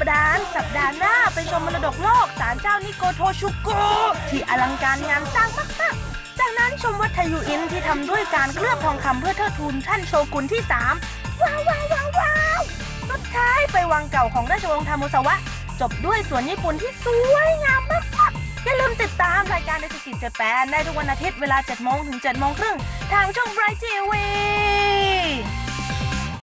ดานสัปดาห์หน้าไปชมมรดกโลกศาลเจ้านิโกโทชุโกที่อลังการงานสร้างมากๆจากนั้นชมวัดไทยูอินที่ทำด้วยการเคลือบทองคำเพื่อเทิดทูนท่านโชกุนที่3ว้าวว้าวว้าวว้าวสุดท้ายไปวังเก่าของราชวงศ์ทามุสาวะจบด้วยสวนญี่ปุ่นที่สวยงามมากๆอย่าลืมติดตามรายการในสกิจเจแปนได้ทุกวันอาทิตย์เวลา 7 โมงถึง 7 โมงครึ่งทางช่อง Bright TV